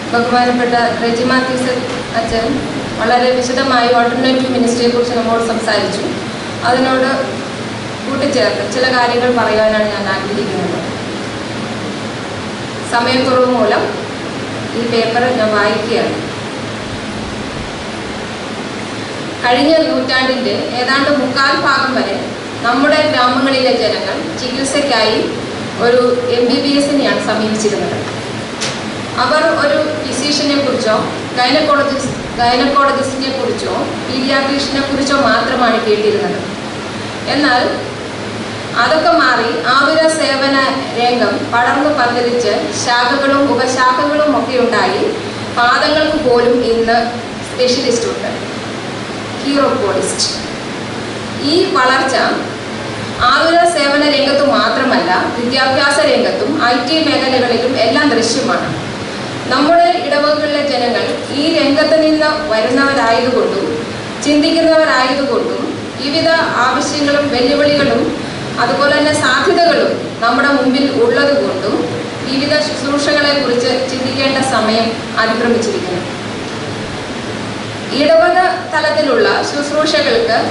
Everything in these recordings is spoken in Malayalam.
ബഹുമാനപ്പെട്ട റെജി മാത്യൂസ് അച്ഛൻ വളരെ വിശദമായി ഓൾട്ടർനേറ്റീവ് മിനിസ്ട്രിയെക്കുറിച്ച് നമ്മോട് സംസാരിച്ചു. അതിനോട് കൂട്ടിച്ചേർത്ത് ചില കാര്യങ്ങൾ പറയാനാണ് ഞാൻ ആഗ്രഹിക്കുന്നത്. സമയക്കുറവ് മൂലം ഈ പേപ്പർ ഞാൻ വായിക്കുകയാണ്. കഴിഞ്ഞ നൂറ്റാണ്ടിൻ്റെ ഏതാണ്ട് 3/4 വരെ നമ്മുടെ ഗ്രാമങ്ങളിലെ ജനങ്ങൾ ചികിത്സയ്ക്കായി ഒരു MBBSനെയാണ് സമീപിച്ചിരുന്നത്. അവർ ഒരു ഫിസീഷ്യനെ കുറിച്ചോ ഗൈനക്കോളജിസ്റ്റിനെ കുറിച്ചോ പീഡിയാട്രീഷ്യനെ കുറിച്ചോ മാത്രമാണ് കേട്ടിരുന്നത്. എന്നാൽ അതൊക്കെ മാറി ആതുര സേവന രംഗം പടർന്നു പന്തലിച്ച് ശാഖകളും ഉപശാഖകളും ഒക്കെ ഉണ്ടായി. പാദങ്ങൾക്ക് പോലും ഇന്ന് സ്പെഷ്യലിസ്റ്റ് ഉണ്ട്, ഹീറോപോളിസ്റ്റ്. ഈ വളർച്ച ആതുര സേവന രംഗത്തു മാത്രമല്ല, വിദ്യാഭ്യാസ രംഗത്തും IT മേഖലകളിലും എല്ലാം ദൃശ്യമാണ്. നമ്മുടെ ഇടവകളിലെ ജനങ്ങൾ ഈ രംഗത്ത് നിന്ന് വരുന്നവരായതുകൊണ്ടും ചിന്തിക്കുന്നവരായതുകൊണ്ടും വിവിധ ആവശ്യങ്ങളും വെല്ലുവിളികളും അതുപോലെ തന്നെ സാധ്യതകളും നമ്മുടെ മുമ്പിൽ ഉള്ളതുകൊണ്ടും വിവിധ ശുശ്രൂഷകളെ കുറിച്ച് ചിന്തിക്കേണ്ട സമയം അതിക്രമിച്ചിരിക്കുന്നു. ഇടവക തലത്തിലുള്ള ശുശ്രൂഷകൾക്ക്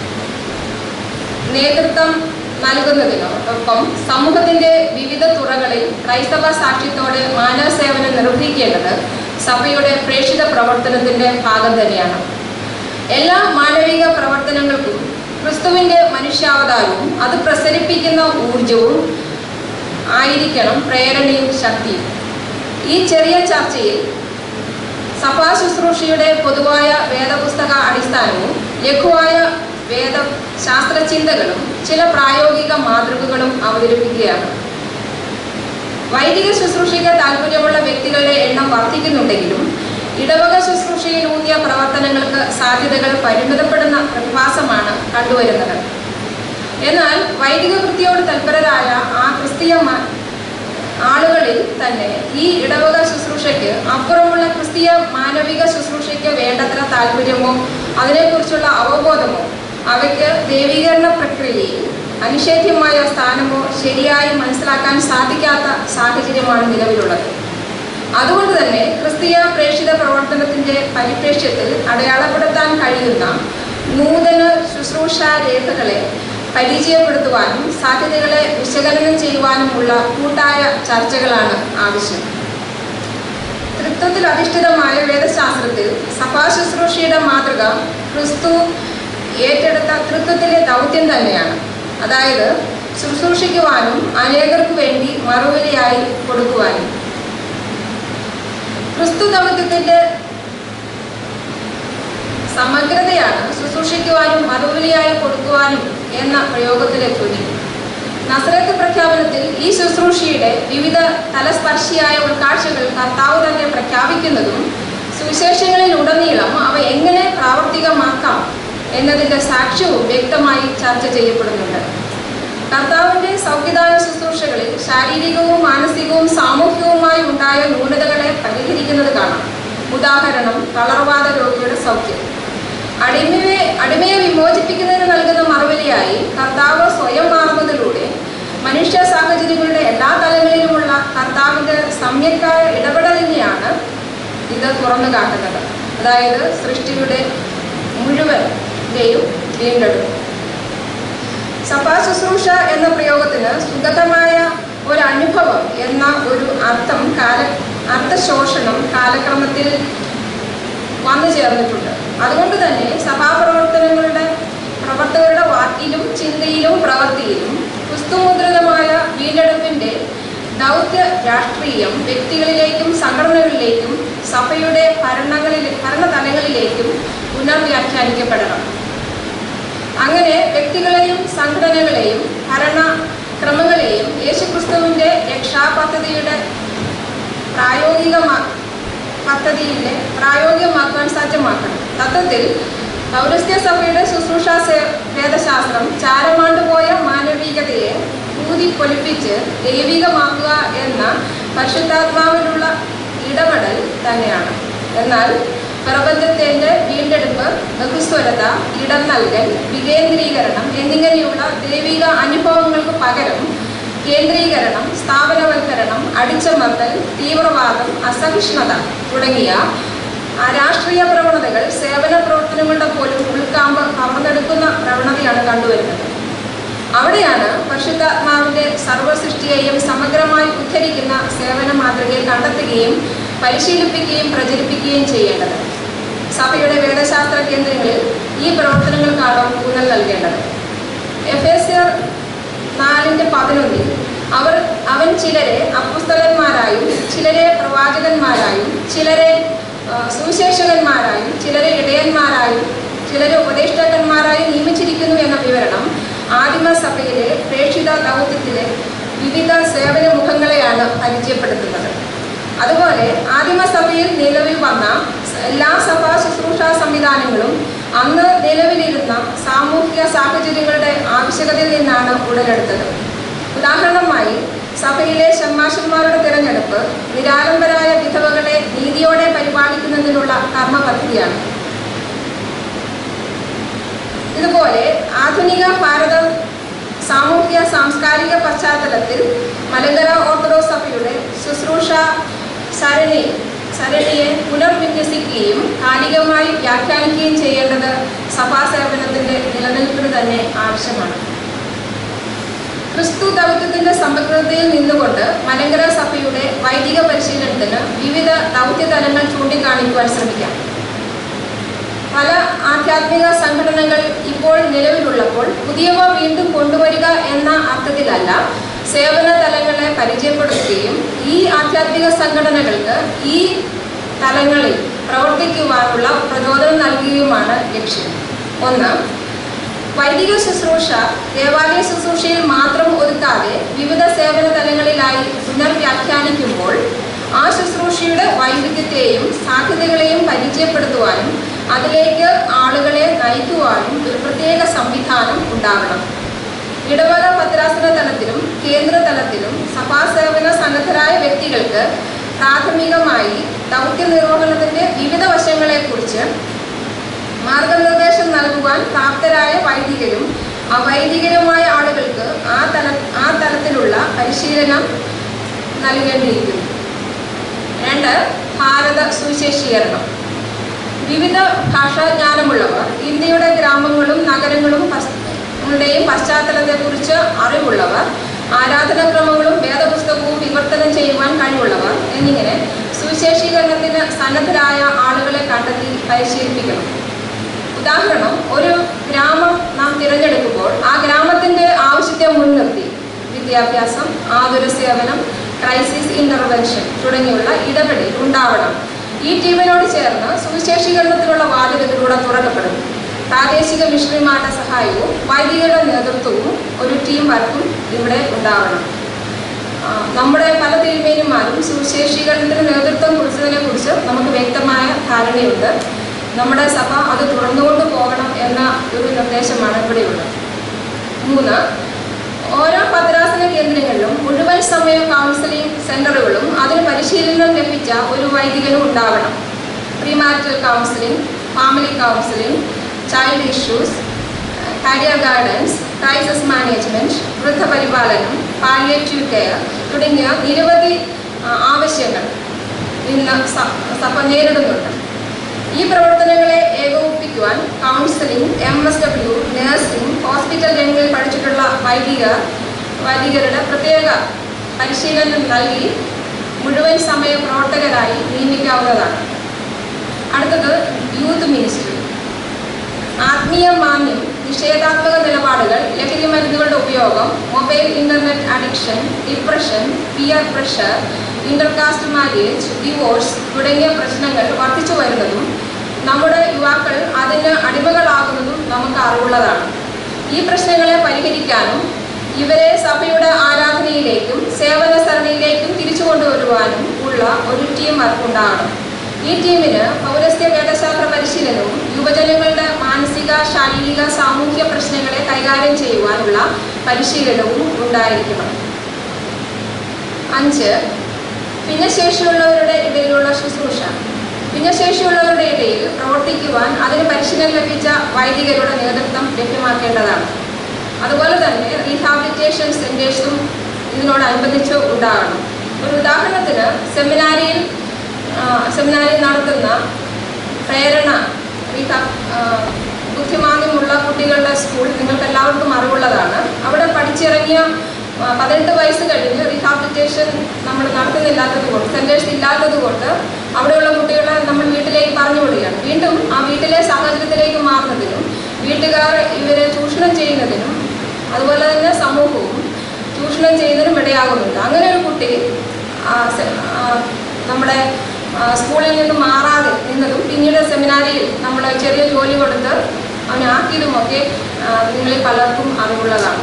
നേതൃത്വം നൽകുന്നതിനോടൊപ്പം സമൂഹത്തിന്റെ വിവിധ തുറകളിൽ ക്രൈസ്തവ സാക്ഷ്യത്തോടെ മാനവ സേവനം നിർവഹിക്കേണ്ടത് സഭയുടെ പ്രേക്ഷിത പ്രവർത്തനത്തിന്റെ ഭാഗം തന്നെയാണ്. എല്ലാ മാനവിക പ്രവർത്തനങ്ങൾക്കും ക്രിസ്തുവിന്റെ മനുഷ്യാവതാരവും അത് പ്രസരിപ്പിക്കുന്ന ഊർജവും ആയിരിക്കണം പ്രേരണയും ശക്തിയും. ഈ ചെറിയ ചർച്ചയിൽ സഭാ ശുശ്രൂഷയുടെ പൊതുവായ വേദപുസ്തക അടിസ്ഥാനവും ലഘുവായ വേദശാസ്ത്രചിന്തകളും ചില പ്രായോഗിക മാതൃകകളും അവതരിപ്പിക്കുകയാണ്. വൈദിക ശുശ്രൂഷയ്ക്ക് താല്പര്യമുള്ള വ്യക്തികളുടെ എണ്ണം വർദ്ധിക്കുന്നുണ്ടെങ്കിലും ഇടവക ശുശ്രൂഷയിൽ ഊന്നിയ പ്രവർത്തനങ്ങൾക്ക് സാധ്യതകൾ പരിമിതപ്പെടുന്ന പ്രതിഭാസമാണ് കണ്ടുവരുന്നത്. എന്നാൽ വൈദിക വൃത്തിയോട് തൽപരരായ ആ ക്രിസ്തീയ ആളുകളിൽ തന്നെ ഈ ഇടവക ശുശ്രൂഷയ്ക്ക് അപ്പുറമുള്ള ക്രിസ്തീയ മാനവിക ശുശ്രൂഷയ്ക്ക് വേണ്ടത്ര താല്പര്യമോ അതിനെക്കുറിച്ചുള്ള അവബോധമോ അവയ്ക്ക് ദൈവീകരണ പ്രക്രിയയിൽ അനിഷേധ്യമായ സ്ഥാനമോ ശരിയായി മനസ്സിലാക്കാൻ സാധിക്കാത്ത സാഹചര്യമാണ് നിലവിലുള്ളത്. അതുകൊണ്ട് തന്നെ ക്രിസ്തീയ പ്രേക്ഷിത പ്രവർത്തനത്തിന്റെ പരിപ്രേക്ഷ്യത്തിൽ അടയാളപ്പെടുത്താൻ കഴിയുന്ന നൂതന ശുശ്രൂഷാ രേഖകളെ പരിചയപ്പെടുത്തുവാനും സാധ്യതകളെ വിശകലനം ചെയ്യുവാനുമുള്ള കൂട്ടായ ചർച്ചകളാണ് ആവശ്യം. തൃത്വത്തിൽ അധിഷ്ഠിതമായ വേദശാസ്ത്രത്തിൽ സഭാ ശുശ്രൂഷയുടെ മാതൃക ക്രിസ്തു ഏറ്റെടുത്ത തൃത്വത്തിലെ ദൗത്യം തന്നെയാണ്. അതായത് ശുശ്രൂഷിക്കുവാനും അനേകർക്ക് വേണ്ടി മറുപടിയായി കൊടുക്കുവാനും. ക്രിസ്തു ദൗത്യത്തിന്റെ സമഗ്രതയാണ് ശുശ്രൂഷിക്കുവാനും മറുപടിയായി കൊടുക്കുവാനും എന്ന പ്രയോഗത്തിലെ ധ്വനി. നസറത്ത് പ്രഖ്യാപനത്തിൽ ഈ ശുശ്രൂഷയുടെ വിവിധ തലസ്പർശിയായ ഉൾക്കാഴ്ചകൾ കർത്താവ് തന്നെ പ്രഖ്യാപിക്കുന്നതും സുവിശേഷങ്ങളിൽ ഉടനീളം അവ എങ്ങനെ പ്രാവർത്തികമാക്കാം എന്നതിൻ്റെ സാക്ഷ്യവും വ്യക്തമായി ചർച്ച ചെയ്യപ്പെടുന്നുണ്ട്. കർത്താവിൻ്റെ സൗഖ്യദാന ശുശ്രൂഷകളിൽ ശാരീരികവും മാനസികവും സാമൂഹികവുമായി ഉണ്ടായ ന്യൂനതകളെ പരിഹരിക്കുന്നത് കാണാം. ഉദാഹരണം, തളർവാദ രോഗിയുടെ സൗഖ്യം. അടിമയെ വിമോചിപ്പിക്കുന്നതിന് നൽകുന്ന മറുപടിയായി കർത്താവ് സ്വയം മാറുന്നതിലൂടെ മനുഷ്യ സാഹചര്യങ്ങളുടെ എല്ലാ തലങ്ങളിലുമുള്ള കർത്താവിൻ്റെ സമ്യക്കായ ഇടപെടലിനെയാണ് ഇത് തുറന്നു കാട്ടുന്നത്. അതായത് സൃഷ്ടിയുടെ മുഴുവൻ്റെയും വീണ്ടെടുക്കും. സഭാ ശുശ്രൂഷ എന്ന പ്രയോഗത്തിന് സുഗതമായ ഒരു അനുഭവം എന്ന ഒരു അർത്ഥശോഷണം കാലക്രമത്തിൽ വന്നു ചേർന്നിട്ടുണ്ട്. അതുകൊണ്ട് തന്നെ പ്രവർത്തകരുടെ വാക്കിലും ചിന്തയിലും പ്രവൃത്തിയിലും ക്രിസ്തുമുദ്രിതമായ വീണ്ടെടുപ്പിന്റെ ദൗത്യ രാഷ്ട്രീയം വ്യക്തികളിലേക്കും സംഘടനകളിലേക്കും സഭയുടെ ഭരണതലങ്ങളിലേക്കും പുനർവ്യാഖ്യാനിക്കപ്പെടണം. അങ്ങനെ വ്യക്തികളെയും സംഘടനകളെയും ഭരണക്രമങ്ങളെയും യേശുക്രിസ്തുവിന്റെ രക്ഷാപദ്ധതിയുടെ പ്രായോഗികമാക്കാൻ സജ്ജമാക്കണം. തത്വത്തിൽ പൗരസ്ത്യ സഭയുടെ ശുശ്രൂഷാ വേദശാസ്ത്രം ചാരമാണ്ടുപോയ മാനവികതയെ ഊതിപ്പൊലിപ്പിച്ച് ദൈവികമാക്കുക എന്ന പരിശുദ്ധാത്മാവിലുള്ള ഇടപെടൽ തന്നെയാണ്. എന്നാൽ പ്രപഞ്ചത്തിന്റെ വീണ്ടെടുപ്പ്, ബഹുസ്വരത, ഇടം നൽകൽ, വികേന്ദ്രീകരണം എന്നിങ്ങനെയുള്ള ദൈവിക അനുഭവങ്ങൾക്ക് പകരം കേന്ദ്രീകരണം, സ്ഥാപനവൽക്കരണം, അടിച്ചമർത്തൽ, തീവ്രവാദം, അസഹിഷ്ണുത തുടങ്ങിയ രാഷ്ട്രീയ പ്രവണതകൾ സേവന പ്രവർത്തനങ്ങളുടെ പോലും ഉൾക്കാമ്പ് കവർന്നെടുക്കുന്ന പ്രവണതയാണ് കണ്ടുവരുന്നത്. അവിടെയാണ് പരിശുദ്ധാത്മാവിന്റെ സർവ്വസൃഷ്ടിയെയും സമഗ്രമായി ഉദ്ധരിക്കുന്ന സേവന മാതൃകയെ കണ്ടെത്തുകയും പരിശീലിപ്പിക്കുകയും പ്രചരിപ്പിക്കുകയും ചെയ്യേണ്ടത്. സഭയുടെ വേദശാസ്ത്ര കേന്ദ്രങ്ങളിൽ ഈ പ്രവർത്തനങ്ങൾക്കാണ് ഊന്നൽ നൽകേണ്ടത്. എഫേസ്യർ 4:11 അവൻ ചിലരെ അപ്പോസ്തലന്മാരായും ചിലരെ പ്രവാചകന്മാരായും ചിലരെ സുവിശേഷകന്മാരായും ചിലരെ ഇടയന്മാരായും ചിലരെ ഉപദേഷ്ടാക്കന്മാരായും നിയമിച്ചിരിക്കുന്നു എന്ന വിവരണം ആദിമസഭയിലെ പ്രേക്ഷിത ദൗത്യത്തിലെ വിവിധ സേവന മുഖങ്ങളെയാണ് പരിചയപ്പെടുത്തുന്നത്. അതുപോലെ ആദിമസഭയിൽ നിലവിൽ വന്ന എല്ലാ സഭാ ശുശ്രൂഷാ സംവിധാനങ്ങളും അന്ന് നിലവിലിരുന്ന സാമൂഹിക സാഹചര്യങ്ങളുടെ ആവശ്യകതയിൽ നിന്നാണ് ഉടലെടുത്തത്. ഉദാഹരണമായി സഭയിലെ ഷമ്മാശന്മാരുടെ തിരഞ്ഞെടുപ്പ് നിരാലംബരായ വിധവകളെ നീതിയോടെ പരിപാലിക്കുന്നതിനുള്ള കർമ്മ പദ്ധതിയാണ്. ഇതുപോലെ ആധുനിക ഭാരത സാമൂഹിക സാംസ്കാരിക പശ്ചാത്തലത്തിൽ മലങ്കര ഓർത്തഡോക്സ് സഭയുടെ ശുശ്രൂഷ സരണിയെ പുനർവിന്യസിക്കുകയും കാലികമായി വ്യാഖ്യാനിക്കുകയും ചെയ്യേണ്ടത് സഭാസേവനത്തിന്റെ നിലനിൽപ്പിന് തന്നെ ആവശ്യമാണ്. ക്രിസ്തു ദൗത്യത്തിന്റെ സമഗ്രതയിൽ നിന്നുകൊണ്ട് മലങ്കര സഭയുടെ വൈദിക പരിശീലനത്തിന് വിവിധ ദൗത്യതലങ്ങൾ ചൂണ്ടിക്കാണിക്കുവാൻ ശ്രമിക്കാം. പല ആധ്യാത്മിക സംഘടനകൾ ഇപ്പോൾ നിലവിലുള്ളപ്പോൾ പുതിയവ വീണ്ടും കൊണ്ടുവരിക എന്ന അർത്ഥത്തിലല്ല, സേവന തലങ്ങളെ പരിചയപ്പെടുത്തുകയും ഈ ആധ്യാത്മിക സംഘടനകൾക്ക് ഈ തലങ്ങളിൽ പ്രവർത്തിക്കുവാനുള്ള പ്രചോദനം നൽകുകയുമാണ് ലക്ഷ്യം. 1. വൈദിക ശുശ്രൂഷ ദേവാലയ ശുശ്രൂഷയിൽ മാത്രം ഒതുക്കാതെ വിവിധ സേവന തലങ്ങളിലായി പുനർവ്യാഖ്യാനിക്കുമ്പോൾ ആ ശുശ്രൂഷയുടെ വൈവിധ്യത്തെയും സാധ്യതകളെയും പരിചയപ്പെടുത്തുവാനും അതിലേക്ക് ആളുകളെ നയിക്കുവാനും ഒരു പ്രത്യേക സംവിധാനം ഉണ്ടാകണം. ഇടവക ഭദ്രാസന തലത്തിലും കേന്ദ്ര തലത്തിലും സഭാസേവന സന്നദ്ധരായ വ്യക്തികൾക്ക് പ്രാഥമികമായി ദൗത്യ നിർവഹണത്തിന്റെ വിവിധ വശങ്ങളെക്കുറിച്ച് മാർഗനിർദ്ദേശം നൽകുവാൻ പ്രാപ്തരായ വൈദികരും അവൈദികരുമായ ആളുകൾക്ക് ആ തലത്തിലുള്ള പരിശീലനം നൽകേണ്ടിയിരിക്കുന്നു. 2. ഭാരത സുവിശേഷീകരണം. വിവിധ ഭാഷാജ്ഞാനമുള്ളവർ, ഇന്ത്യയുടെ ഗ്രാമങ്ങളും നഗരങ്ങളും പശ്ചാത്തലത്തെക്കുറിച്ച് അറിവുള്ളവർ, ആരാധനാക്രമങ്ങളും വേദപുസ്തകവും വിവർത്തനം ചെയ്യുവാൻ കഴിവുള്ളവർ എന്നിങ്ങനെ സുവിശേഷീകരണത്തിന് സന്നദ്ധരായ ആളുകളെ കണ്ടെത്തി പരിശീലിപ്പിക്കണം. ഉദാഹരണം, ഒരു ഗ്രാമം നാം തിരഞ്ഞെടുക്കുമ്പോൾ ആ ഗ്രാമത്തിന്റെ ആവശ്യത്തെ മുൻനിർത്തി വിദ്യാഭ്യാസം, ആതുര സേവനം, ക്രൈസിസ് ഇന്റർവെൻഷൻ തുടങ്ങിയുള്ള ഇടപെടൽ ഉണ്ടാവണം. ഈ ടീമിനോട് ചേർന്ന് സുവിശേഷീകരണത്തിനുള്ള വാതിലുകളിലൂടെ തുറക്കപ്പെടും. പ്രാദേശിക മിഷണറിമാരുടെ സഹായവും വൈദികരുടെ നേതൃത്വവും ഒരു ടീം വർക്കും ഇവിടെ ഉണ്ടാവണം. നമ്മുടെ പല തിരുമേനിമാരും സുവിശേഷീകരണത്തിന് നേതൃത്വം കൊടുത്തതിനെക്കുറിച്ച് നമുക്ക് വ്യക്തമായ ധാരണയുണ്ട്. നമ്മുടെ സഭ അത് തുടർന്നുകൊണ്ട് പോകണം എന്ന ഒരു നിർദ്ദേശമാണ് ഇവിടെയുള്ളത്. 3. ഓരോ ഭദ്രാസന കേന്ദ്രങ്ങളിലും മുഴുവൻ സമയ കൗൺസിലിംഗ് സെന്ററുകളും അതിന് പരിശീലനം ലഭിച്ച ഒരു വൈദികനും ഉണ്ടാവണം. Premarital counselling, family counselling, child issues, career guidance, crisis management, വൃദ്ധപരിപാലനം, പാലിയേറ്റീവ് കെയർ തുടങ്ങിയ നിരവധി ആവശ്യങ്ങൾ ഇന്ന് സഭ നേരിടുന്നുണ്ട്. ഈ പ്രവർത്തനങ്ങളെ ഏകോപിപ്പിക്കുവാൻ കൗൺസിലിംഗ്, MSW, നഴ്സിംഗ്, ഹോസ്പിറ്റൽ രംഗങ്ങളിൽ പഠിച്ചിട്ടുള്ള വൈദികരുടെ പ്രത്യേക പരിശീലനം നൽകി മുഴുവൻ സമയ പ്രവർത്തകരായി നിയമിക്കാവുന്നതാണ്. അടുത്തത് യൂത്ത് മിനിസ്ട്രി. ആത്മീയ മാന്യം, നിഷേധാത്മക നിലപാടുകൾ, ലഹരി മരുന്നുകളുടെ ഉപയോഗം, mobile internet addiction, depression, peer pressure, intercaste marriage, divorce തുടങ്ങിയ പ്രശ്നങ്ങൾ വർദ്ധിച്ചു വരുന്നതും നമ്മുടെ യുവാക്കൾ അതിന് അടിമകളാകുന്നതും നമുക്ക് അറിവുള്ളതാണ്. ഈ പ്രശ്നങ്ങളെ പരിഹരിക്കാനും ഇവരെ സഭയുടെ ആരാധനയിലേക്കും സേവന സരണിയിലേക്കും തിരിച്ചു കൊണ്ടുവരുവാനും ഉള്ള ഒരു ടീം വർക്ക് ഉണ്ടാകണം. ഈ ടീമിന് പൗരസ്ത്യ വേദശാസ്ത്ര പരിശീലനവും യുവജനങ്ങളുടെ മാനസിക, ശാരീരിക, സാമൂഹിക പ്രശ്നങ്ങളെ കൈകാര്യം ചെയ്യുവാനുള്ള പരിശീലനവും ഉണ്ടായിരിക്കണം. 5. ഭിന്നശേഷിയുള്ളവരുടെ ഇടയിലുള്ള ശുശ്രൂഷ. ഭിന്നശേഷിയുള്ളവരുടെ ഇടയിൽ പ്രവർത്തിക്കുവാൻ അതിന് പരിശീലനം ലഭിച്ച വൈദികരുടെ നേതൃത്വം ലഭ്യമാക്കേണ്ടതാണ്. അതുപോലെ തന്നെ റീഹാബിലിറ്റേഷൻ സെന്റേഴ്സും ഇതിനോടനുബന്ധിച്ച് ഉണ്ടാകണം. ഒരു ഉദാഹരണത്തിന് സെമിനാരിയിൽ നടത്തുന്ന പ്രേരണ ബുദ്ധിമാന്ദ്യമുള്ള കുട്ടികളുടെ സ്കൂൾ നിങ്ങൾക്ക് എല്ലാവർക്കും അറിവുള്ളതാണ്. അവിടെ പഠിച്ചിറങ്ങിയ 18 വയസ്സ് കഴിഞ്ഞ് റീഹാബിലിറ്റേഷൻ നമ്മൾ നടത്തുന്നില്ലാത്തത് കൊണ്ട്, സെൻറ്റേഴ്സ് ഇല്ലാത്തത് കൊണ്ട് അവിടെയുള്ള കുട്ടികളെ നമ്മൾ വീട്ടിലേക്ക് പറഞ്ഞു വിടുകയാണ്. വീണ്ടും ആ വീട്ടിലെ സാഹചര്യത്തിലേക്ക് മാറുന്നതിനും വീട്ടുകാർ ഇവരെ ചൂഷണം ചെയ്യുന്നതിനും അതുപോലെ തന്നെ സമൂഹവും ചൂഷണം ചെയ്യുന്നതിനും ഇടയാകുന്നുണ്ട്. അങ്ങനെ ഒരു കുട്ടി നമ്മുടെ സ്കൂളിൽ നിന്ന് മാറാതെ നിന്നതും പിന്നീട് സെമിനാരിയിൽ നമ്മൾ ചെറിയ ജോലി കൊടുത്ത് അവനെ ആക്കിയതുമൊക്കെ നിങ്ങളിൽ പലർക്കും അറിവുള്ളതാണ്.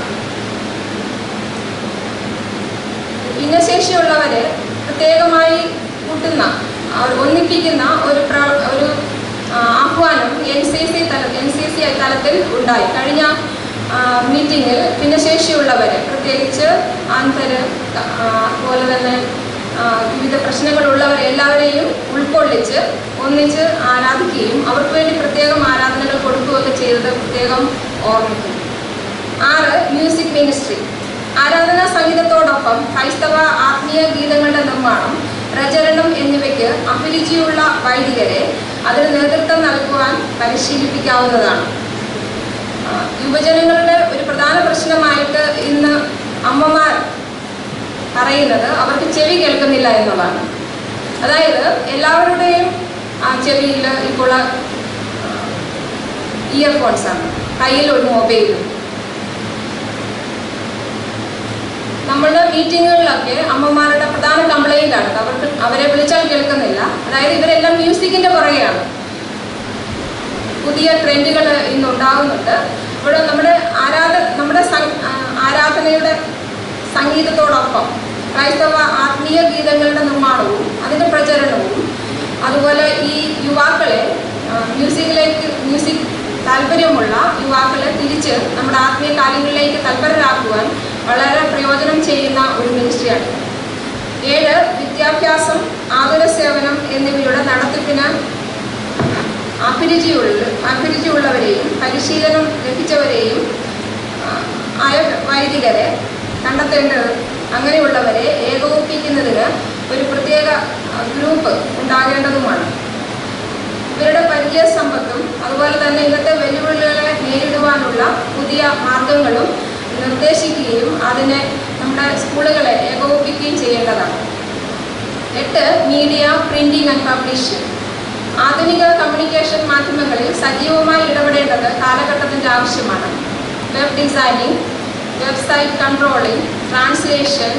ഭിന്നശേഷിയുള്ളവരെ പ്രത്യേകമായി കൂട്ടുന്ന ഒന്നിപ്പിക്കുന്ന ഒരു ആഹ്വാനം NCC തലത്തിൽ ഉണ്ടായി. കഴിഞ്ഞ മീറ്റിങ്ങിൽ ഭിന്നശേഷിയുള്ളവരെ, പ്രത്യേകിച്ച് അന്ധര്, അതുപോലെ തന്നെ വിവിധ പ്രശ്നങ്ങളുള്ളവരെ എല്ലാവരെയും ഉൾക്കൊള്ളിച്ച് ഒന്നിച്ച് ആരാധിക്കുകയും അവർക്ക് വേണ്ടി പ്രത്യേകം ആരാധനകൾ കൊടുക്കുകയൊക്കെ ചെയ്തത് പ്രത്യേകം ഓർമ്മിക്കുന്നു. 6. Music ministry. ആരാധനാ സംഗീതത്തോടൊപ്പം ക്രൈസ്തവ ആത്മീയ ഗീതങ്ങളുടെ നിർമ്മാണം, പ്രചരണം എന്നിവയ്ക്ക് അഭിരുചിയുള്ള വൈദികരെ അതിന് നേതൃത്വം നൽകുവാൻ പരിശീലിപ്പിക്കാവുന്നതാണ്. യുവജനങ്ങളുടെ ഒരു പ്രധാന പ്രശ്നമായിട്ട് ഇന്ന് അമ്മമാർ പറയുന്നത് അവർക്ക് ചെവി കേൾക്കുന്നില്ല എന്നുള്ളതാണ്. അതായത് എല്ലാവരുടെയും ചെവിയിൽ ഇപ്പോൾ ഇയർഫോൺസാണ്, കയ്യിൽ ഒരു മൊബൈലും. നമ്മളുടെ മീറ്റിങ്ങുകളിലൊക്കെ അമ്മമാരുടെ പ്രധാന കംപ്ലൈൻ്റ് ആണ് അവരെ വിളിച്ചാൽ കേൾക്കുന്നില്ല. അതായത് ഇവരെല്ലാം മ്യൂസിക്കിൻ്റെ പുറകെയാണ്. പുതിയ ട്രെൻഡുകൾ ഇന്നുണ്ടാകുന്നുണ്ട്. ഇവിടെ നമ്മുടെ ആരാധനയുടെ സംഗീതത്തോടൊപ്പം ക്രൈസ്തവ ആത്മീയ ഗീതങ്ങളുടെ നിർമ്മാണവും അതിൻ്റെ പ്രചരണവും, അതുപോലെ ഈ യുവാക്കളെ മ്യൂസിക് താല്പര്യമുള്ള യുവാക്കളെ തിരിച്ച് നമ്മുടെ ആത്മീയ കാര്യങ്ങളിലേക്ക് തൽപരരാക്കുവാൻ വളരെ പ്രയോജനം ചെയ്യുന്ന ഒരു മിനിസ്ട്രിയാണ്. 7. വിദ്യാഭ്യാസം, ആതുര സേവനം എന്നിവയുടെ നടത്തിപ്പിന് അഭിരുചിയുള്ളവരെയും പരിശീലനം ലഭിച്ചവരെയും ആയ വൈദികരെ കണ്ടെത്തേണ്ടത്, അങ്ങനെയുള്ളവരെ ഏകോപിപ്പിക്കുന്നതിന് ഒരു പ്രത്യേക ഗ്രൂപ്പ് ഉണ്ടാകേണ്ടതുമാണ്. ഇവരുടെ പരിചയ സമ്പത്തും അതുപോലെ തന്നെ ഇന്നത്തെ വെല്ലുവിളികളെ നേരിടുവാനുള്ള പുതിയ മാർഗങ്ങളും നിർദ്ദേശിക്കുകയും അതിനെ നമ്മുടെ സ്കൂളുകളെ ഏകോപിപ്പിക്കുകയും ചെയ്യേണ്ടതാണ്. 8. Media, printing and publishing. ആധുനിക കമ്മ്യൂണിക്കേഷൻ മാധ്യമങ്ങളിൽ സജീവമായി ഇടപെടേണ്ടത് കാലഘട്ടത്തിൻ്റെ ആവശ്യമാണ്. Web designing, website controlling, translation,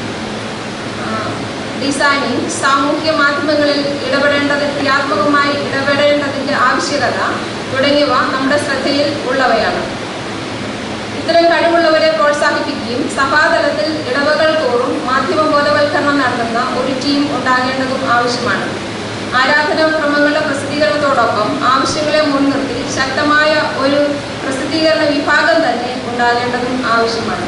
designing, സാമൂഹ്യ മാധ്യമങ്ങളിൽ ക്രിയാത്മകമായി ഇടപെടേണ്ടതിൻ്റെ ആവശ്യകത തുടങ്ങിയവ നമ്മുടെ ശ്രദ്ധയിൽ ഉള്ളവയാണ്. ഇത്തരം കഴിവുള്ളവരെ പ്രോത്സാഹിപ്പിക്കുകയും സഭാതലത്തിൽ ഇടവകൾ തോറും മാധ്യമ ബോധവൽക്കരണം നടത്തുന്ന ഒരു ടീം ഉണ്ടാകേണ്ടതും ആവശ്യമാണ്. ആരാധനാക്രമങ്ങളുടെ പ്രസിദ്ധീകരണത്തോടൊപ്പം ആവശ്യങ്ങളെ മുൻനിർത്തി ശക്തമായ ഒരു പ്രസിദ്ധീകരണ വിഭാഗം തന്നെ ഉണ്ടാകേണ്ടതും ആവശ്യമാണ്.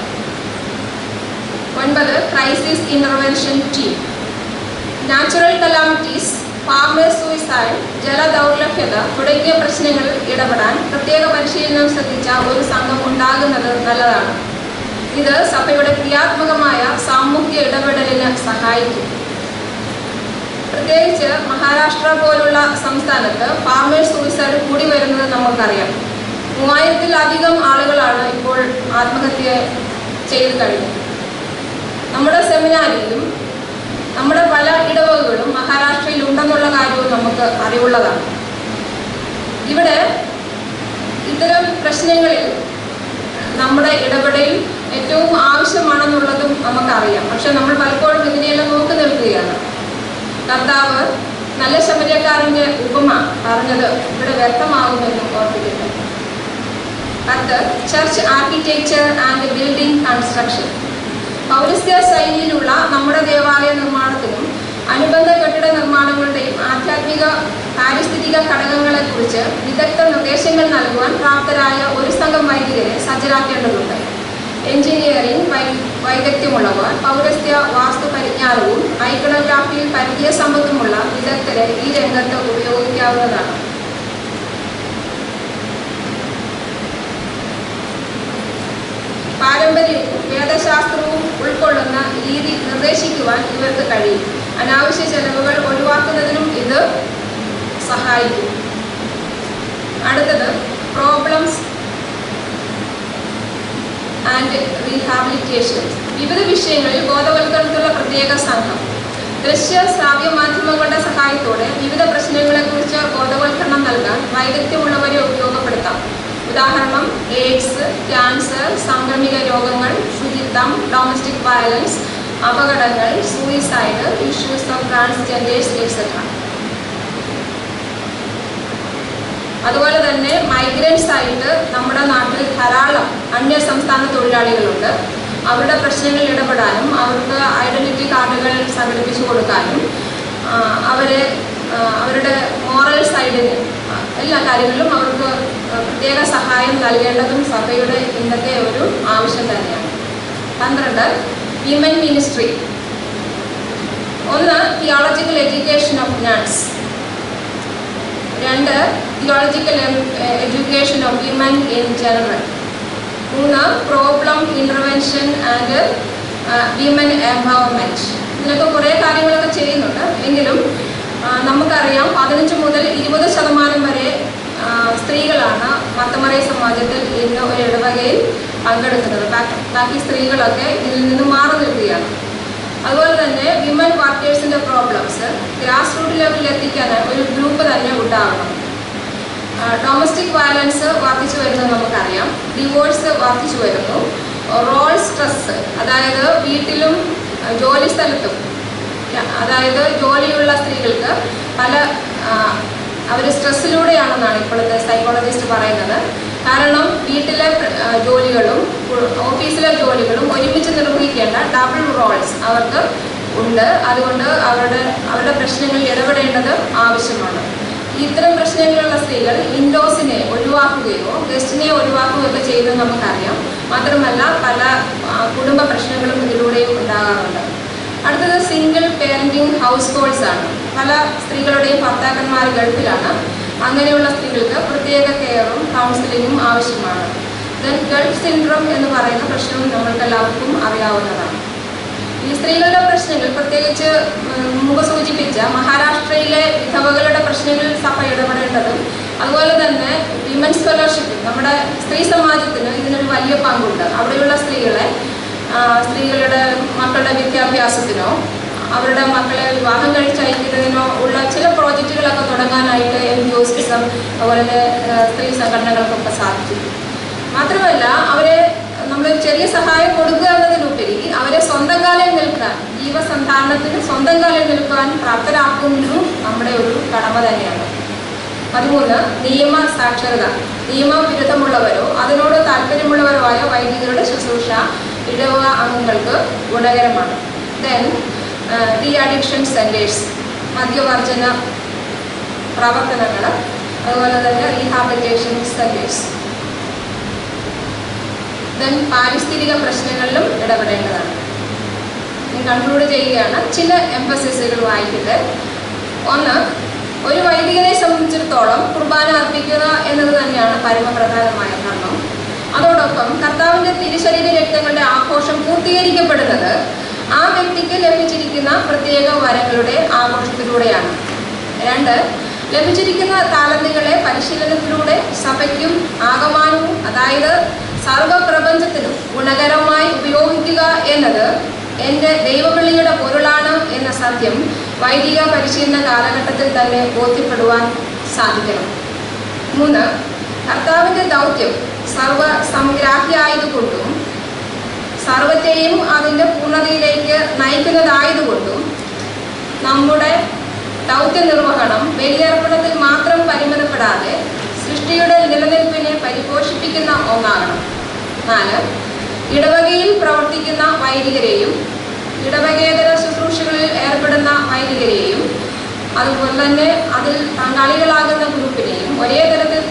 9. Crisis intervention team. Natural calamities, farmers suicide, ജലദൗർലഭ്യത തുടങ്ങിയ പ്രശ്നങ്ങളിൽ ഇടപെടാൻ പ്രത്യേക പരിശീലനം ശ്രദ്ധിച്ച ഒരു സംഘം ഉണ്ടാകുന്നത് നല്ലതാണ്. ഇത് സഭയുടെ ക്രിയാത്മകമായ സാമൂഹ്യ ഇടപെടലിന് സഹായിക്കും. പ്രത്യേകിച്ച് മഹാരാഷ്ട്ര പോലുള്ള സംസ്ഥാനത്ത് ഫാർമേഴ്സ് സൂയിസൈഡ് കൂടി വരുന്നത് നമുക്കറിയാം. 3000-ത്തിലധികം ആളുകളാണ് ഇപ്പോൾ ആത്മഹത്യ ചെയ്ത് കഴിഞ്ഞത്. നമ്മുടെ സെമിനാരിയിലും നമ്മുടെ പല ഇടവകകളും മഹാരാഷ്ട്രയിൽ ഉണ്ടെന്നുള്ള കാര്യവും നമുക്ക് അറിവുള്ളതാണ്. ഇവിടെ ഇത്തരം പ്രശ്നങ്ങളിൽ നമ്മുടെ ഇടപെടൽ ഏറ്റവും ആവശ്യമാണെന്നുള്ളതും നമുക്കറിയാം. പക്ഷെ നമ്മൾ പലപ്പോഴും ഇതിനെയെല്ലാം നോക്കി നിൽക്കുകയാണ്. കർത്താവ് നല്ല ശമര്യക്കാരൻ്റെ ഉപമ പറഞ്ഞത് ഇവിടെ വ്യക്തമാകുമെന്നും ഓർപ്പിക്കുന്നു. 10. Church architecture and building construction. പൗരസ്ത്യ ശൈലിയിലുള്ള നമ്മുടെ ദേവാലയ നിർമ്മാണത്തിനും അനുബന്ധ കെട്ടിട നിർമ്മാണങ്ങളുടെയും ആധ്യാത്മിക പാരിസ്ഥിതിക ഘടകങ്ങളെക്കുറിച്ച് വിദഗ്ധ നിർദ്ദേശങ്ങൾ നൽകുവാൻ പ്രാപ്തരായ ഒരു സംഘം വൈദികരെ സജ്ജരാക്കേണ്ടതുണ്ട്. എഞ്ചിനീയറിംഗ് വൈദഗ്ധ്യമുള്ളവർ, പൗരസ്ത്യ വാസ്തു പരിജ്ഞാനവും ഐക്കണോഗ്രാഫിയിൽ പരിചയസമ്പത്തുമുള്ള വിദഗ്ധരെ ഈ രംഗത്ത് ഉപയോഗിക്കാവുന്നതാണ്. പാരമ്പര്യവും വേദ ഗണിതശാസ്ത്രവും ഉൾക്കൊള്ളുന്ന രീതി നിർദ്ദേശിക്കുവാൻ ഇവർക്ക് കഴിയും. അനാവശ്യ ചെലവുകൾ ഒഴിവാക്കുന്നതിനും ഇത് സഹായിക്കും. അടുത്തത് പ്രോബ്ലംസ് ആൻഡ് റീഹാബിലിറ്റേഷൻ. വിവിധ വിഷയങ്ങളിൽ ബോധവൽക്കരണത്തിലുള്ള പ്രത്യേക സംഘം. ദൃശ്യ ശ്രാവ്യ മാധ്യമങ്ങളുടെ സഹായത്തോടെ വിവിധ പ്രശ്നങ്ങളെക്കുറിച്ച് ബോധവൽക്കരണം നൽകാൻ വൈദഗ്ധ്യമുള്ളവരെ ഉപയോഗപ്പെടുത്താം. ഉദാഹരണം എയ്ഡ്സ്, ക്യാൻസർ, സാംക്രമിക രോഗങ്ങൾ, ശുചിത്വം, ഡൊമസ്റ്റിക് വയലൻസ്, അപകടങ്ങൾ, suicide, issues of transgenders etcetera. അതുപോലെ തന്നെ മൈഗ്രൻസ് ആയിട്ട് നമ്മുടെ നാട്ടിൽ ധാരാളം അന്യ സംസ്ഥാന തൊഴിലാളികളുണ്ട്. അവരുടെ പ്രശ്നങ്ങളിൽ ഇടപെടാനും അവർക്ക് ഐഡന്റിറ്റി കാർഡുകൾ സംഘടിപ്പിച്ചു കൊടുക്കാനും അവരുടെ മോറൽ സൈഡിന് എല്ലാ കാര്യങ്ങളിലും അവർക്ക് പ്രത്യേക സഹായം നൽകേണ്ടതും സഭയുടെ ഇന്നത്തെ ഒരു ആവശ്യം തന്നെയാണ്. 12 women ministry. 1 theological education of nuns. 2 theological education of women in general. 3 problem intervention and women empowerment. ഇതിനൊക്കെ കുറേ കാര്യങ്ങളൊക്കെ ചെയ്യുന്നുണ്ട്. എങ്കിലും നമുക്കറിയാം 15 മുതൽ 20% വരെ സ്ത്രീകളാണ് മർത്തമറിയ സമാജത്തിൽ ഇന്ന് ഒരു ഇടവകയിൽ പങ്കെടുക്കുന്നത്. ബാക്കി സ്ത്രീകളൊക്കെ ഇതിൽ നിന്ന് മാറി നിൽക്കുകയാണ്. അതുപോലെ തന്നെ വിമൻ വർക്കേഴ്സിൻ്റെ പ്രോബ്ലംസ് ഗ്രാസ് റൂട്ട് ലെവലിൽ എത്തിക്കാൻ ഒരു ഗ്രൂപ്പ് തന്നെ ഉണ്ടാകണം. ഡൊമസ്റ്റിക് വയലൻസ് വർദ്ധിച്ചു വരുന്നത് നമുക്കറിയാം. ഡിവോഴ്സ് വർദ്ധിച്ചു വരുന്നു. റോൾ സ്ട്രെസ്, അതായത് വീട്ടിലും ജോലി സ്ഥലത്തും, അതായത് ജോലിയുള്ള സ്ത്രീകൾക്ക് അവർ സ്ട്രെസ്സിലൂടെയാണെന്നാണ് ഇപ്പോഴത്തെ സൈക്കോളജിസ്റ്റ് പറയുന്നത്. കാരണം വീട്ടിലെ ജോലികളും ഓഫീസിലെ ജോലികളും ഒരുമിച്ച് നിർവഹിക്കേണ്ട ഡബിൾ റോൾസ് അവർക്ക് ഉണ്ട്. അതുകൊണ്ട് അവരുടെ പ്രശ്നങ്ങളിൽ ഇടപെടേണ്ടത് ആവശ്യമാണ്. ഇത്തരം പ്രശ്നങ്ങളുള്ള സ്ത്രീകൾ ഇൻഡോസിനെ ഒഴിവാക്കുകയോ ഗസ്റ്റിനെ ഒഴിവാക്കുകയോ ഒക്കെ ചെയ്തെന്ന് നമുക്കറിയാം. മാത്രമല്ല പല കുടുംബ പ്രശ്നങ്ങളും ഇതിലൂടെയും ഉണ്ടാകാറുണ്ട്. അടുത്തത് സിംഗിൾ പേരൻറ്റിങ് ഹൗസ് ഹോൾഡ്സ് ആണ്. പല സ്ത്രീകളുടെയും ഭർത്താക്കന്മാർ ഗൾഫിലാണ്. അങ്ങനെയുള്ള സ്ത്രീകൾക്ക് പ്രത്യേക കെയറും കൗൺസിലിങ്ങും ആവശ്യമാണ്. ദെൻ ഗൾഫ് സിൻഡ്രോം എന്ന് പറയുന്ന പ്രശ്നവും നമ്മൾക്കെല്ലാവർക്കും അറിയാവുന്നതാണ്. ഈ സ്ത്രീകളുടെ പ്രശ്നങ്ങൾ, പ്രത്യേകിച്ച് മുമ്പ് സൂചിപ്പിച്ച മഹാരാഷ്ട്രയിലെ വിധവകളുടെ പ്രശ്നങ്ങളിൽ സഭ ഇടപെടേണ്ടതും അതുപോലെ തന്നെ വിമൻസ് ഫെലോഷിപ്പ്, നമ്മുടെ സ്ത്രീ സമാജത്തിന് ഇതിനൊരു വലിയ പങ്കുണ്ട്. അവിടെയുള്ള സ്ത്രീകളുടെ മക്കളുടെ വിദ്യാഭ്യാസത്തിനോ അവരുടെ മക്കളെ വിവാഹം കഴിച്ചയക്കുന്നതിനോ ഉള്ള ചില പ്രോജക്റ്റുകളൊക്കെ തുടങ്ങാനായിട്ട് NGOsism അതുപോലെ സ്ത്രീ സംഘടനകൾക്കൊക്കെ സാധിച്ചു. മാത്രമല്ല അവരെ നമ്മൾ ചെറിയ സഹായം കൊടുക്കുക എന്നതിനുപരി അവരെ സ്വന്തം കാലിൽ നിൽക്കാൻ, ജീവസന്ധാരണത്തിന് സ്വന്തം കാലിൽ നിൽക്കാൻ പ്രാപ്തരാക്കുന്നതും നമ്മുടെ ഒരു കടമ തന്നെയാണ്. 13 നിയമ സാക്ഷരത. നിയമവിരുദ്ധമുള്ളവരോ അതിനോട് താല്പര്യമുള്ളവരോ ആയ വൈദികരുടെ ശുശ്രൂഷ ഇടവക അംഗങ്ങൾക്ക് ഗുണകരമാണ്. ദെൻ ഡി അഡിക്ഷൻ സെൻറ്റേഴ്സ്, മദ്യവർജന പ്രവർത്തനങ്ങൾ, അതുപോലെ തന്നെ റീഹാബിലിറ്റേഷൻ സെൻറ്റേഴ്സ്. ദെൻ പാരിസ്ഥിതിക പ്രശ്നങ്ങളിലും ഇടപെടേണ്ടതാണ്. ഞാൻ കൺക്ലൂഡ് ചെയ്യുകയാണ്. ചില എംഫസിസുകൾ വായിക്കട്ടെ. 1 ഒരു വൈദികനെ സംബന്ധിച്ചിടത്തോളം കുർബാന അർപ്പിക്കുക എന്നത് തന്നെയാണ് പരമപ്രധാനമായ കർമ്മം. അതോടൊപ്പം കർത്താവിൻ്റെ തിരുശരീര രക്തങ്ങളുടെ ആഘോഷം പൂർത്തീകരിക്കപ്പെടുന്നത് ആ വ്യക്തിക്ക് ലഭിച്ചിരിക്കുന്ന പ്രത്യേക വരങ്ങളുടെ ആഘോഷത്തിലൂടെയാണ്. 2 ലഭിച്ചിരിക്കുന്ന താലന്തുകളെ പരിശീലനത്തിലൂടെ സഭയ്ക്കും ആകമാനവും, അതായത് സർവപ്രപഞ്ചത്തിനും ഗുണകരമായി ഉപയോഗിക്കുക എന്നത് എൻ്റെ ദൈവവിളിയുടെ പൊരുളാണ് എന്ന സത്യം വൈദിക പരിശീലന കാലഘട്ടത്തിൽ തന്നെ ബോധ്യപ്പെടുവാൻ സാധിക്കണം. 3 കർത്താവിൻ്റെ ദൗത്യം സർവസംഗ്രാഹിയായതുകൊണ്ടും സർവത്തെയും അതിൻ്റെ പൂർണ്ണതയിലേക്ക് നയിക്കുന്നതായതുകൊണ്ടും നമ്മുടെ ദൗത്യ നിർവഹണം ബലിയർപ്പണത്തിൽ മാത്രം പരിമിതപ്പെടാതെ സൃഷ്ടിയുടെ നിലനിൽപ്പിനെ പരിപോഷിപ്പിക്കുന്ന ഒന്നാകണം. 4 ഇടവകയിൽ പ്രവർത്തിക്കുന്ന വൈദികരെയും ഇടവകേതര ശുശ്രൂഷകളിൽ ഏർപ്പെടുന്ന വൈദികരെയും അതുപോലെ തന്നെ അതിൽ പങ്കാളികളാകുന്ന ഗ്രൂപ്പിനെയും ഒരേ തരത്തിൽ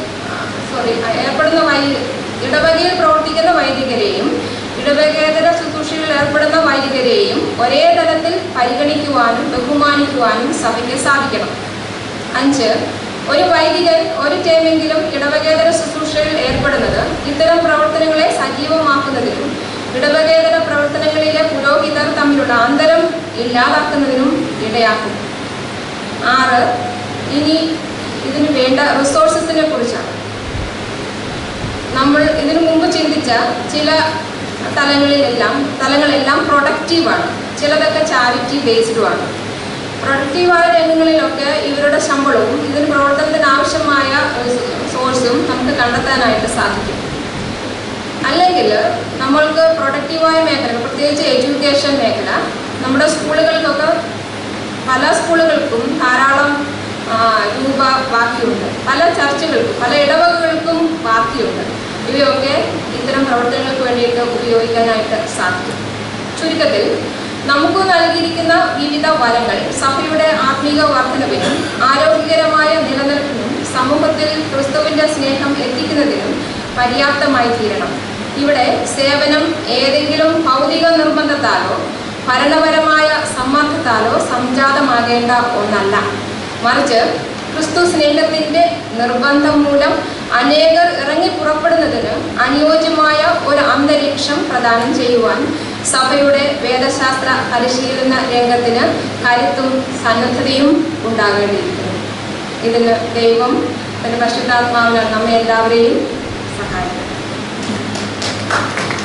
ഇടവകയിൽ പ്രവർത്തിക്കുന്ന വൈദികരെയും ഇടവകേതര ശുശ്രൂഷകളിൽ ഏർപ്പെടുന്ന വൈദികരെയും ഒരേ തലത്തിൽ പരിഗണിക്കുവാനും ബഹുമാനിക്കുവാനും സഭയ്ക്ക് സാധിക്കണം. 5 ഒരു വൈദികൻ ഒരു ടൈമെങ്കിലും ഇടവകേതര ശുശ്രൂഷയിൽ ഏർപ്പെടുന്നത് ഇത്തരം പ്രവർത്തനങ്ങളെ സജീവമാക്കുന്നതിനും ഇടവകേതര പ്രവർത്തനങ്ങളിലെ പുരോഹിതർ തമ്മിലുള്ള അന്തരം ഇല്ലാതാക്കുന്നതിനും ഇടയാക്കും. 6. ഇനി ഇതിന് വേണ്ട റിസോഴ്സസിനെ കുറിച്ചാണ്. നമ്മൾ ഇതിനു മുമ്പ് ചിന്തിച്ച ചില തലങ്ങളെല്ലാം പ്രൊഡക്റ്റീവാണ്, ചിലതൊക്കെ ചാരിറ്റി ബേസ്ഡുമാണ്. പ്രൊഡക്റ്റീവായ രംഗങ്ങളിലൊക്കെ ഇവരുടെ ശമ്പളവും ഇതിന് പ്രവർത്തനത്തിന് ആവശ്യമായ സോഴ്സും നമുക്ക് കണ്ടെത്താനായിട്ട് സാധിക്കും. അല്ലെങ്കിൽ നമ്മൾക്ക് പ്രൊഡക്റ്റീവായ മേഖല, പ്രത്യേകിച്ച് എഡ്യൂക്കേഷൻ മേഖല, നമ്മുടെ സ്കൂളുകൾക്കൊക്കെ പല സ്കൂളുകൾക്കും ധാരാളം രൂപ ബാക്കിയുണ്ട്, പല ചർച്ചുകൾക്കും പല ഇടവകകൾക്കും ബാക്കിയുണ്ട്. ഇവയൊക്കെ ഇത്തരം പ്രവർത്തനങ്ങൾക്ക് വേണ്ടിയിട്ട് ഉപയോഗിക്കാനായിട്ട് സാധിക്കും. ചുരുക്കത്തിൽ നമുക്ക് നൽകിയിരിക്കുന്ന വിവിധ വരങ്ങൾ സഭയുടെ ആത്മീക വർധനവിനും ആരോഗ്യകരമായ നിലനിൽപ്പിനും സമൂഹത്തിൽ ക്രിസ്തുവിൻ്റെ സ്നേഹം എത്തിക്കുന്നതിനും പര്യാപ്തമായി തീരണം. ഇവിടെ സേവനം ഏതെങ്കിലും ഭൗതിക നിർബന്ധത്താലോ ഭരണപരമായ സമ്മർദ്ദത്താലോ സംജാതമാകേണ്ട ഒന്നല്ല, മറിച്ച് ക്രിസ്തു സ്നേഹത്തിൻ്റെ നിർബന്ധം മൂലം അനേകർ ഇറങ്ങി പുറപ്പെടുന്നതിന് അനുയോജ്യമായ ഒരു അന്തരീക്ഷം പ്രദാനം ചെയ്യുവാൻ സഭയുടെ വേദശാസ്ത്ര പരിശീലന രംഗത്തിന് കരുത്തും സന്നദ്ധതയും ഉണ്ടാകേണ്ടിയിരിക്കുന്നു. ഇതിന് ദൈവം തൻ്റെ പരിശുദ്ധാത്മാവിനാൽ നമ്മെ എല്ലാവരെയും സഹായിക്കും.